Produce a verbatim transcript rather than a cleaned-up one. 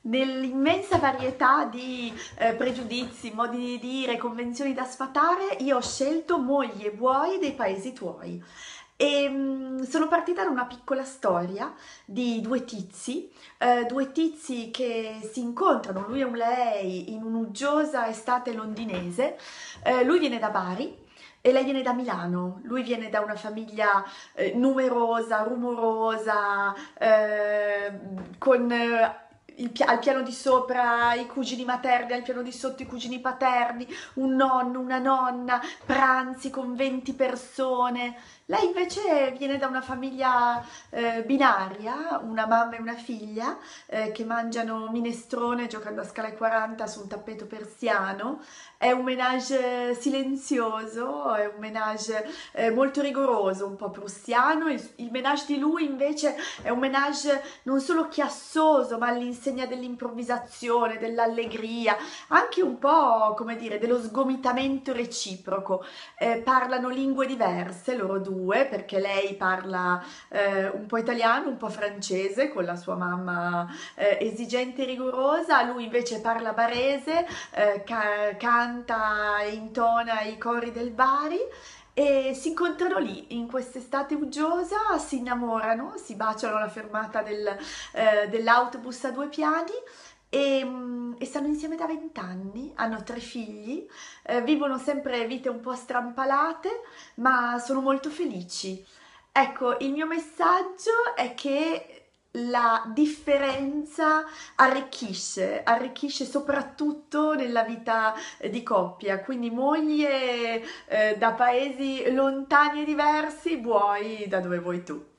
Nell'immensa varietà di eh, pregiudizi, modi di dire, convenzioni da sfatare, io ho scelto Moglie buoi dei paesi tuoi. E mm, sono partita da una piccola storia di due tizi, eh, due tizi che si incontrano, lui e un lei, in un'uggiosa estate londinese. Eh, lui viene da Bari e lei viene da Milano. Lui viene da una famiglia eh, numerosa, rumorosa, eh, con eh, il pi- al piano di sopra i cugini materni, al piano di sotto i cugini paterni, un nonno, una nonna, pranzi con venti persone. Lei invece viene da una famiglia eh, binaria, una mamma e una figlia, eh, che mangiano minestrone giocando a scala quaranta su un tappeto persiano. È un ménage silenzioso, è un ménage eh, molto rigoroso, un po' prussiano. Il, il ménage di lui invece è un ménage non solo chiassoso, ma all'insegna dell'improvvisazione, dell'allegria, anche un po', come dire, dello sgomitamento reciproco. Eh, parlano lingue diverse loro due, perché lei parla eh, un po' italiano, un po' francese, con la sua mamma eh, esigente e rigorosa. Lui invece parla barese, eh, ca- canta e intona i cori del Bari. E si incontrano lì, in quest'estate uggiosa, si innamorano, si baciano alla fermata del, eh, dell'autobus a due piani e, mm, e stanno insieme da vent'anni, hanno tre figli, eh, vivono sempre vite un po' strampalate, ma sono molto felici. Ecco, il mio messaggio è che la differenza arricchisce, arricchisce soprattutto nella vita eh, di coppia, quindi moglie eh, da paesi lontani e diversi, vuoi da dove vuoi tu.